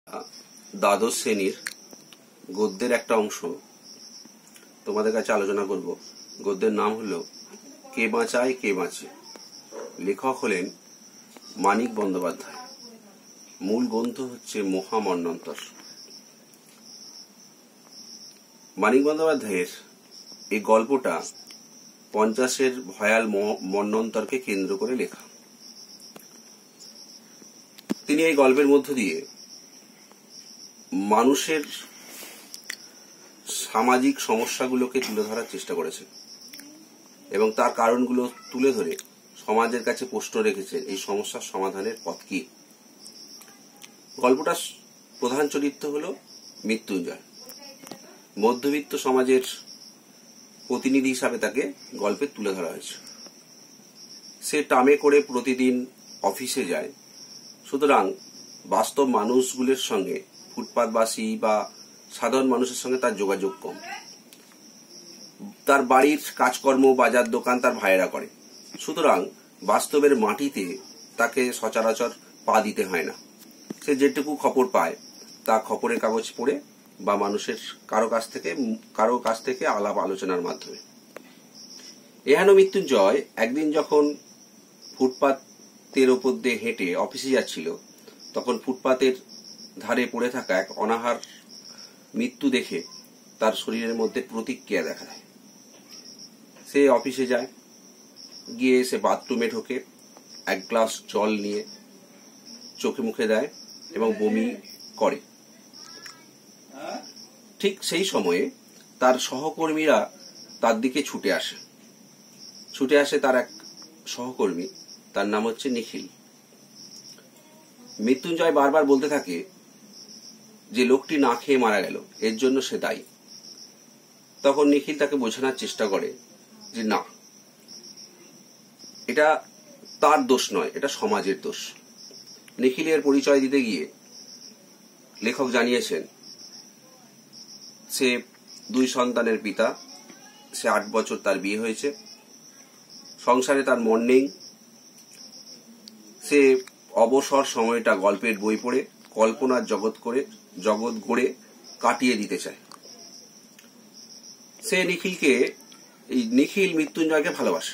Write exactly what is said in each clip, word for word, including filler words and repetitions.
দ্বাদশ শ্রেণীর গদ্যের একটা অংশ তোমাদের কাছে আলোচনা করব। গদ্যের নাম হলো কে বাঁচায় কে বাঁচে। লেখক হলেন মানিক বন্দ্যোপাধ্যায়। মূল গ্রন্থ হচ্ছে মহামন্বন্তর। মানিক বন্দ্যোপাধ্যায়ের এই গল্পটা পঞ্চাশের ভয়াল মন্বন্তরকে কেন্দ্র করে লেখা। তিনি এই গল্পের মধ্য দিয়ে মানুষের সামাজিক সমস্যাগুলোকে তুলে ধরার চেষ্টা করেছেন এবং তার কারণগুলো তুলে ধরে সমাজের কাছে প্রশ্ন রেখেছেন এই সমস্যার সমাধানের পথ কি। গল্পটার প্রধান চরিত্র হল মৃত্যুঞ্জয়। মধ্যবিত্ত সমাজের প্রতিনিধি হিসাবে তাকে গল্পে তুলে ধরা হয়েছে। সে ট্রামে করে প্রতিদিন অফিসে যায়, সুতরাং বাস্তব মানুষগুলোর সঙ্গে, ফুটপাতবাসী বা সাধারণ মানুষের সঙ্গে তার যোগাযোগ কম। তার বাড়ির কাজকর্ম, বাজার দোকান তার ভাইয়েরা করে, সুতরাং বাস্তবের মাটিতে তাকে সচরাচর পা দিতে হয় না। সে যেটুকু খবর পায় তা খবরের কাগজ পড়ে বা মানুষের কারো কাছ থেকে কারো কাছ থেকে আলাপ আলোচনার মাধ্যমে। এহেন মৃত্যুঞ্জয় একদিন যখন ফুটপাতের ওপর দিয়ে হেঁটে অফিসে যাচ্ছিল, তখন ফুটপাতের ধারে পড়ে থাকা এক অনাহার মৃত্যু দেখে তার শরীরের মধ্যে প্রতিক্রিয়া দেখা দেয়। সে অফিসে যায়, গিয়ে সে বাথরুমে ঢোকে, এক গ্লাস জল নিয়ে চোখে মুখে দেয় এবং বমি করে। ঠিক সেই সময়ে তার সহকর্মীরা তার দিকে ছুটে আসে ছুটে আসে তার এক সহকর্মী, তার নাম হচ্ছে নিখিল। মৃত্যুঞ্জয় বারবার বলতে থাকে যে লোকটি না খেয়ে মারা গেল, এর জন্য সে দায়ী। তখন নিখিল তাকে বোঝানোর চেষ্টা করে যে না, এটা তার দোষ নয়, এটা সমাজের দোষ। নিখিলের পরিচয় দিতে গিয়ে লেখক জানিয়েছেন সে দুই সন্তানের পিতা, সে আট বছর তার বিয়ে হয়েছে, সংসারে তার মন নেই। সে অবসর সময়টা গল্পের বই পড়ে কল্পনার জগৎ করে জগৎ গড়ে কাটিয়ে দিতে চায়। সে নিখিলকে এই নিখিল মৃত্যুঞ্জয়কে ভালোবাসে।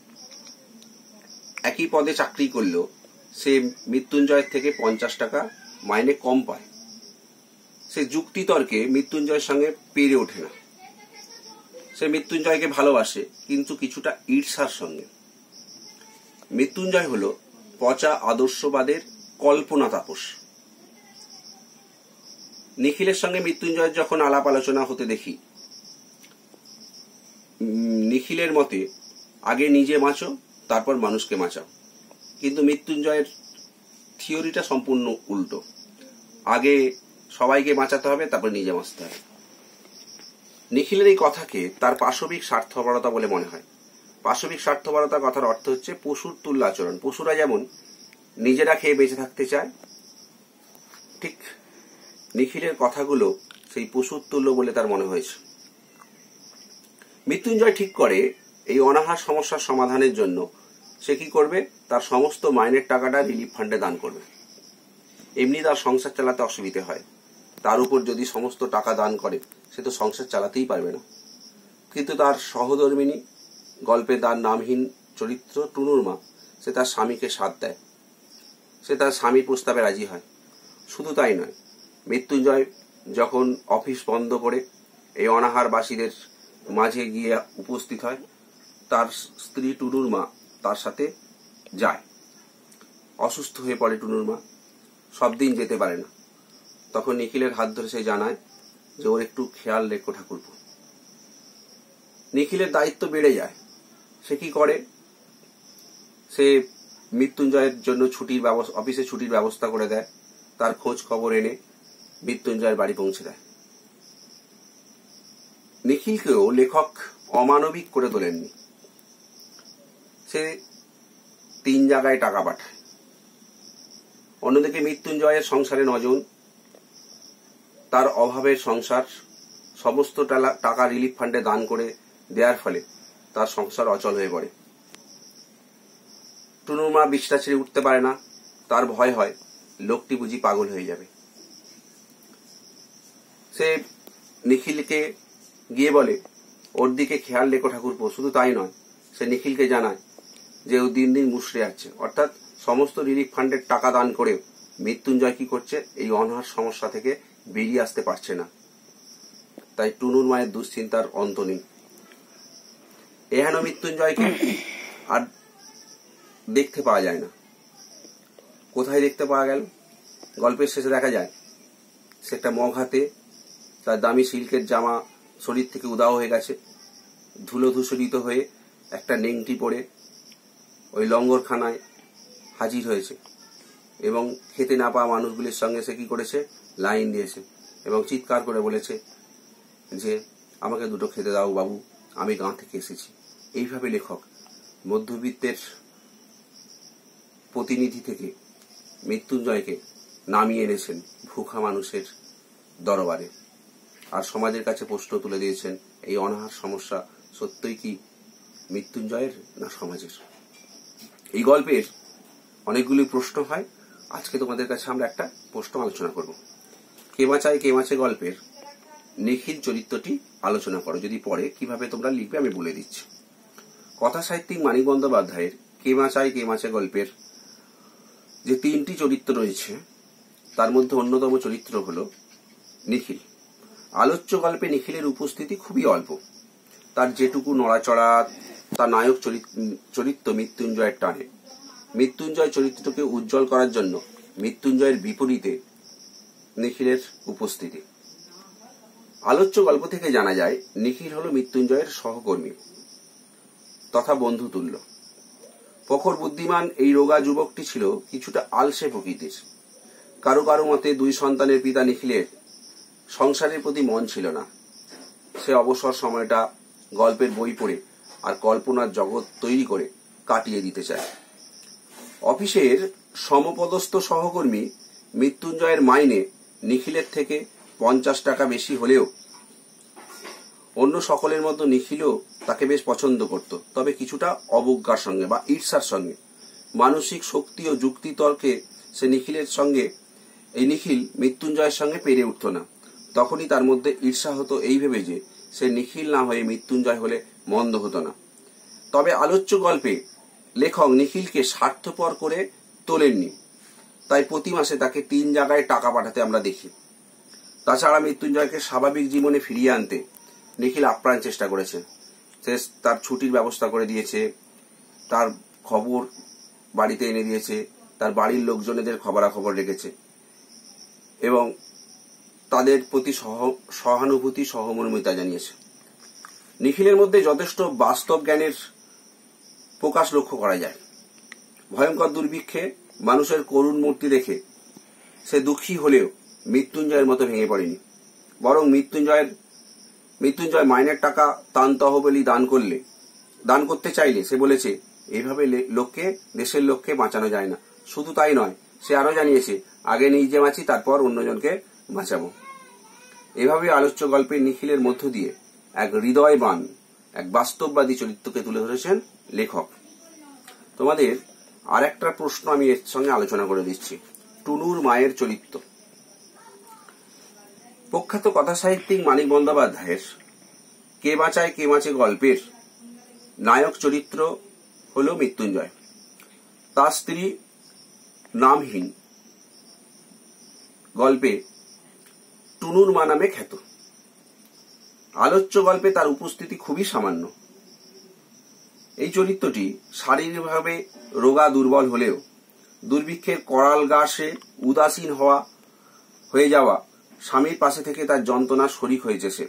একই পদে চাকরি করলেও সে মৃত্যুঞ্জয়ের থেকে পঞ্চাশ টাকা মাইনে কম পায়। সে যুক্তিতর্কে মৃত্যুঞ্জয়ের সঙ্গে পেরে ওঠে না। সে মৃত্যুঞ্জয়কে ভালোবাসে, কিন্তু কিছুটা ঈর্ষার সঙ্গে। মৃত্যুঞ্জয় হল পচা আদর্শবাদের কল্পনা তাপস। নিখিলের সঙ্গে মৃত্যুঞ্জয়ের যখন আলাপ আলোচনা হতে দেখি, নিখিলের মতে আগে নিজে বাঁচো, তারপর মানুষকে বাঁচাও। কিন্তু মৃত্যুঞ্জয়ের থিওরিটা সম্পূর্ণ উল্টো। আগে সবাইকে বাঁচাতে হবে, তারপর নিজে বাঁচতে হবে। নিখিলের এই কথাকে তার পাশবিক স্বার্থপরতা বলে মনে হয়। পাশবিক স্বার্থপরতা কথার অর্থ হচ্ছে পশুর তুল্য আচরণ। পশুরা যেমন নিজেরা খেয়ে বেঁচে থাকতে চায়, ঠিক নিখিলের কথাগুলো সেই পশুর তুল্য বলে তার মনে হয়েছে। মৃত্যুঞ্জয় ঠিক করে এই অনাহার সমস্যার সমাধানের জন্য সে কি করবে, তার সমস্ত মাইনের টাকাটা রিলিফ ফান্ডে দান করবে। এমনি তার সংসার চালাতে অসুবিধে হয়, তার উপর যদি সমস্ত টাকা দান করে সে তো সংসার চালাতেই পারবে না। কিন্তু তার সহধর্মিনী, গল্পে তার নামহীন চরিত্র টুনুর মা, সে তার স্বামীকে সাথ দেয়। সে তার স্বামীর প্রস্তাবে রাজি হয়। শুধু তাই নয়, মৃত্যুঞ্জয় যখন অফিস বন্ধ করে এই অনাহারবাসীদের মাঝে গিয়ে উপস্থিত হয়, তার স্ত্রী টুনুর মা তার সাথে যায়। অসুস্থ হয়ে পড়ে টুনুর মা, সব দিন যেতে পারে না। তখন নিখিলের হাত ধরে সে জানায় যে ওর একটু খেয়াল রেখো ঠাকুরপো। নিখিলের দায়িত্ব বেড়ে যায়। সে কি করে, সে মৃত্যুঞ্জয়ের জন্য ছুটির ব্যবস্থা অফিসে ছুটির ব্যবস্থা করে দেয়। তার খোঁজ খবর এনে মৃত্যুঞ্জয়ের বাড়ি পৌঁছে দেয়। নিখিলকেও লেখক অমানবিক করে তোলেননি। সে তিন জায়গায় টাকা পাঠায়। অন্যদিকে মৃত্যুঞ্জয়ের সংসারে নজন। তার অভাবের সংসার সমস্ত টাকা রিলিফ ফান্ডে দান করে দেওয়ার ফলে তার সংসার অচল হয়ে পড়ে। টুনুর মা বিছনা ছেড়ে উঠতে পারে না। তার ভয় হয় লোকটি বুঝি পাগল হয়ে যাবে। সে নিখিলকে গিয়ে বলে ওর দিকে খেয়াল রেখো ঠাকুরপো। শুধু তাই নয়, সে নিখিলকে জানায় যে ও দিন দিন মুষড়ে যাচ্ছে। অর্থাৎ সমস্ত রিলিফ ফান্ডের টাকা দান করেও মৃত্যুঞ্জয় কি করছে, এই অনাহার সমস্যা থেকে বেরিয়ে আসতে পারছে না। তাই টুনুর মায়ের দুশ্চিন্তার অন্ত নেই। এহেন মৃত্যুঞ্জয়কে আর দেখতে পাওয়া যায় না। কোথায় দেখতে পাওয়া গেল? গল্পের শেষে দেখা যায় সে একটা মগ হাতে, তার দামি সিল্কের জামা শরীর থেকে উদাও হয়ে গেছে, ধুলো ধূসরিত হয়ে একটা নেংটি পরে ওই লঙ্গরখানায় হাজির হয়েছে এবং খেতে না পাওয়া মানুষগুলির সঙ্গে সে কি করেছে, লাইন দিয়েছে এবং চিৎকার করে বলেছে যে আমাকে দুটো খেতে দাও বাবু, আমি গাঁ থেকে এসেছি। এইভাবে লেখক মধ্যবিত্তের প্রতিনিধি থেকে মৃত্যুঞ্জয়কে নামিয়ে এনেছেন ভুখা মানুষের দরবারে, আর সমাজের কাছে প্রশ্ন তুলে দিয়েছেন এই অনাহার সমস্যা সত্যই কি মৃত্যুঞ্জয়ের না সমাজের। এই গল্পের অনেকগুলি প্রশ্ন হয়। আজকে তোমাদের কাছে আমরা একটা প্রশ্ন আলোচনা করব। কে বাঁচায় কে বাঁচে গল্পের নিখিল চরিত্রটি আলোচনা করো। যদি পরে কিভাবে তোমরা লিখবে আমি বলে দিচ্ছি। কথা সাহিত্যিক মানিক বন্দ্যোপাধ্যায়ের কে বাঁচায় কে বাঁচে গল্পের যে তিনটি চরিত্র রয়েছে তার মধ্যে অন্যতম চরিত্র হল নিখিল। আলোচ্য গল্পে নিখিলের উপস্থিতি খুবই অল্প। তার যেটুকু নড়াচড়া তার নায়ক চরিত্র মৃত্যুঞ্জয়ের টানে। মৃত্যুঞ্জয় চরিত্রকে উজ্জ্বল করার জন্য মৃত্যুঞ্জয়ের বিপরীতে নিখিলের উপস্থিতি। আলোচ্য গল্প থেকে জানা যায় নিখিল হল মৃত্যুঞ্জয়ের সহকর্মী তথা বন্ধুতুল্য। প্রখর বুদ্ধিমান এই রোগা যুবকটি ছিল কিছুটা আলসে প্রকৃতির। কারো কারো মতে দুই সন্তানের পিতা নিখিলের সংসারের প্রতি মন ছিল না। সে অবসর সময়টা গল্পের বই পড়ে আর কল্পনার জগৎ তৈরি করে কাটিয়ে দিতে চায়। অফিসের সমপদস্থ সহকর্মী মৃত্যুঞ্জয়ের মাইনে নিখিলের থেকে পঞ্চাশ টাকা বেশি হলেও অন্য সকলের মতো নিখিলও তাকে বেশ পছন্দ করত, তবে কিছুটা অবজ্ঞার সঙ্গে বা ঈর্ষার সঙ্গে। মানসিক শক্তি ও যুক্তিতর্কে সে নিখিলের সঙ্গে এই নিখিল মৃত্যুঞ্জয়ের সঙ্গে পেরে উঠত না। তখনই তার মধ্যে ঈর্ষা হতো এই ভেবে যে সে নিখিল না হয়ে মৃত্যুঞ্জয় হলে মন্দ হতো না। তবে আলোচ্য গল্পে লেখক নিখিলকে স্বার্থপর করে তোলেননি, তাই প্রতি মাসে তাকে তিন জায়গায় টাকা পাঠাতে আমরা দেখি। তাছাড়া মৃত্যুঞ্জয়কে স্বাভাবিক জীবনে ফিরিয়ে আনতে নিখিল আপ্রাণ চেষ্টা করেছে। সে তার ছুটির ব্যবস্থা করে দিয়েছে, তার খবর বাড়িতে এনে দিয়েছে, তার বাড়ির লোকজনেদের খবরাখবর রেখেছে এবং তাদের প্রতি সহানুভূতি সহমর্মিতা জানিয়েছে। নিখিলের মধ্যে যথেষ্ট বাস্তব জ্ঞানের প্রকাশ লক্ষ্য করা যায়। ভয়ঙ্কর দুর্ভিক্ষে মানুষের করুণ মূর্তি দেখে সে দুঃখী হলেও মৃত্যুঞ্জয়ের মতো ভেঙে পড়েনি, বরং মৃত্যুঞ্জয়ের মৃত্যুঞ্জয় মাইনের টাকা তান তহবিলি দান করলে দান করতে চাইলে সে বলেছে এইভাবে লোককে দেশের লোককে বাঁচানো যায় না। শুধু তাই নয়, সে আরো জানিয়েছে আগে নিজে বাঁচি তারপর অন্যজনকে বাঁচাবো। এভাবে আলোচ্য গল্পের নিখিলের মধ্য দিয়ে এক হৃদয়বান এক বাস্তববাদী চরিত্রকে তুলে ধরেছেন লেখক। তোমাদের আর একটা প্রশ্ন আমি এর সঙ্গে আলোচনা করে দিচ্ছি। টুনুর মায়ের চরিত্র। প্রখ্যাত কথা সাহিত্যিক মানিক বন্দ্যোপাধ্যায়ের কে বাঁচায় কে বাঁচে গল্পের নায়ক চরিত্র হল মৃত্যুঞ্জয়। তার স্ত্রী নামহীন গল্পে টুনুর মা নামে খ্যাত। আলোচ্য গল্পে তার উপস্থিতি খুবই সামান্য। এই চরিত্রটি শারীরিকভাবে রোগা দুর্বল হলেও দুর্ভিক্ষের করাল গাছে উদাসীন হওয়া হয়ে যাওয়া স্বামীর পাশে থেকে তার যন্ত্রণা শরিক হয়েছে সে,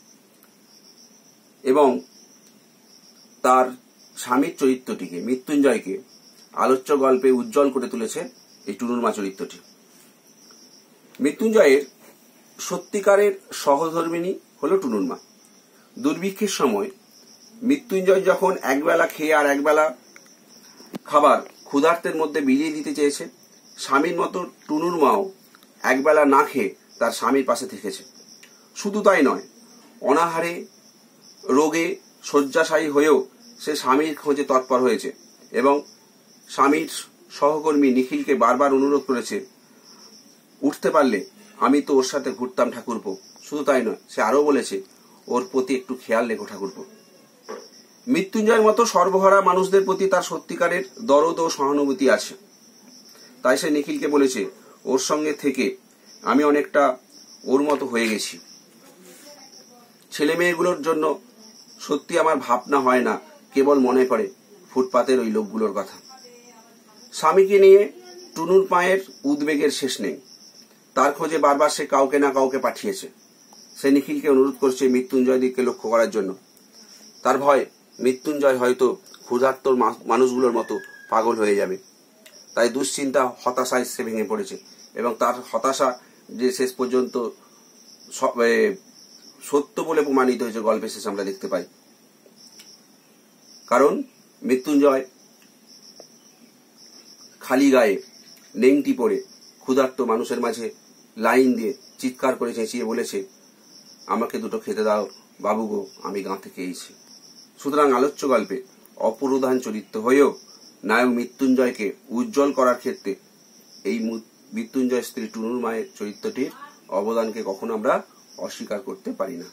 এবং তার স্বামীর চরিত্রটিকে মৃত্যুঞ্জয়কে আলোচ্য গল্পে উজ্জ্বল করে তুলেছে এই টুনুর মা চরিত্রটি। মৃত্যুঞ্জয়ের সত্যিকারের সহধর্মিণী হল টুনুর মা। দুর্ভিক্ষের সময় মৃত্যুঞ্জয় যখন একবেলা খেয়ে আর একবেলা খাবার ক্ষুধার্তের মধ্যে বিলিয়ে দিতে চেয়েছে, স্বামীর মতো টুনুর মাও একবেলা না খেয়ে তার স্বামীর পাশে থেকেছে। শুধু তাই নয়, অনাহারে রোগে শয্যাশায়ী হয়েও সে স্বামীর খোঁজে তৎপর হয়েছে এবং স্বামীর সহকর্মী নিখিলকে বারবার অনুরোধ করেছে, উঠতে পারলে আমি তো ওর সাথে ঘুরতাম ঠাকুরপো, শুধু তাই নয়, সে আরো বলেছে ওর প্রতি একটু খেয়াল রেখো ঠাকুরপো। মৃত্যুঞ্জয়ের মতো সর্বহারা মানুষদের প্রতি তার সত্যিকারের দরদ ও সহানুভূতি আছে। তাই সে নিখিলকে বলেছে, ওর সঙ্গে থেকে আমি অনেকটা ওর মতো হয়ে গেছি। ছেলে মেয়েগুলোর জন্য সত্যি আমার ভাবনা হয় না, কেবল মনে পড়ে ফুটপাতের ওই লোকগুলোর কথা। স্বামীকে নিয়ে টুনুর পায়ের উদ্বেগের শেষ নেই। তার খোঁজে বারবার সে কাউকে না কাউকে পাঠিয়েছে। সে নিখিলকে অনুরোধ করছে মৃত্যুঞ্জয় দিককে লক্ষ্য করার জন্য। তার ভয় মৃত্যুঞ্জয় হয়তো ক্ষুধার্ত মানুষগুলোর মতো পাগল হয়ে যাবে। তাই দুশ্চিন্তা হতাশায় সে ভেঙে পড়েছে, এবং তার হতাশা যে শেষ পর্যন্ত সত্য বলে প্রমাণিত হয়েছে গল্পের শেষে আমরা দেখতে পাই। কারণ মৃত্যুঞ্জয় খালি গায়ে নেংটি পরে ক্ষুধার্ত মানুষের মাঝে লাইন দিয়ে চিৎকার করে চেঁচিয়ে বলেছে, আমাকে দুটো খেতে দাও বাবু গো, আমি গাঁ থেকে এসেছি। সুতরাং আলোচ্য গল্পে অপ্রধান চরিত্র হয়েও নায়ক মৃত্যুঞ্জয়কে উজ্জ্বল করার ক্ষেত্রে এই মৃত্যুঞ্জয় স্ত্রী টুনুর মায়ের চরিত্রটির অবদানকে কখনো আমরা অস্বীকার করতে পারি না।